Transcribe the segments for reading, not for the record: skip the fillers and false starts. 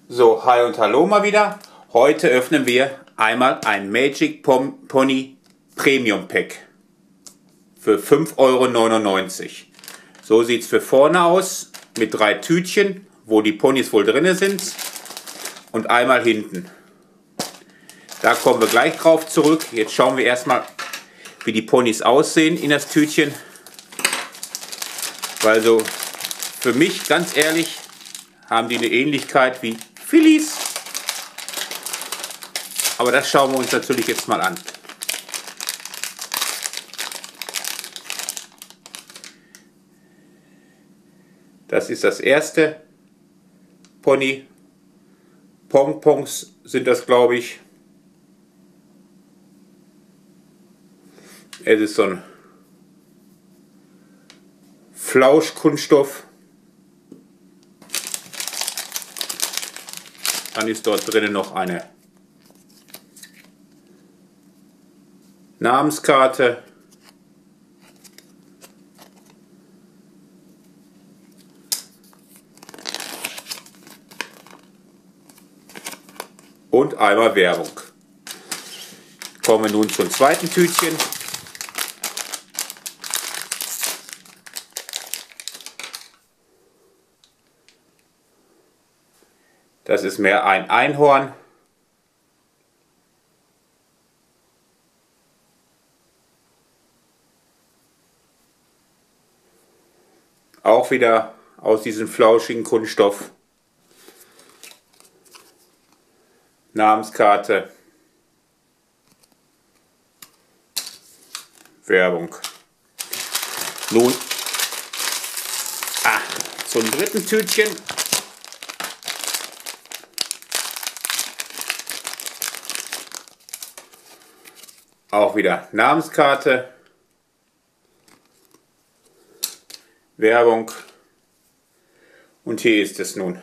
So, hi und hallo mal wieder. Heute öffnen wir einmal ein Magic Pony Premium Pack für 5,99 €. So sieht es für vorne aus, mit 3 Tütchen, wo die Ponys wohl drin sind, und einmal hinten. Da kommen wir gleich drauf zurück. Jetzt schauen wir erstmal, wie die Ponys aussehen in das Tütchen. Weil so, für mich, ganz ehrlich, haben die eine Ähnlichkeit wie Fillies. Aber das schauen wir uns natürlich jetzt mal an. Das ist das erste Pony. Pompons sind das, glaube ich. Es ist so ein Flauschkunststoff. Dann ist dort drinnen noch eine Namenskarte. Und einmal Werbung. Kommen wir nun zum zweiten Tütchen. Das ist mehr ein Einhorn. Auch wieder aus diesem flauschigen Kunststoff. Namenskarte. Werbung. Nun zum dritten Tütchen. Auch wieder Namenskarte. Werbung. Und hier ist es nun.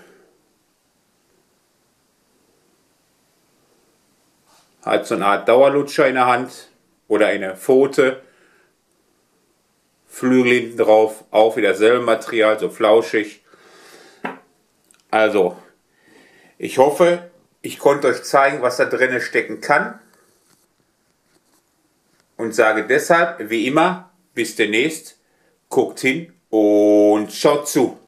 Hat so eine Art Dauerlutscher in der Hand oder eine Pfote. Flügel hinten drauf, auch wieder selbe Material, so flauschig. Also, ich hoffe, ich konnte euch zeigen, was da drinnen stecken kann. Und sage deshalb, wie immer, bis demnächst, guckt hin und schaut zu.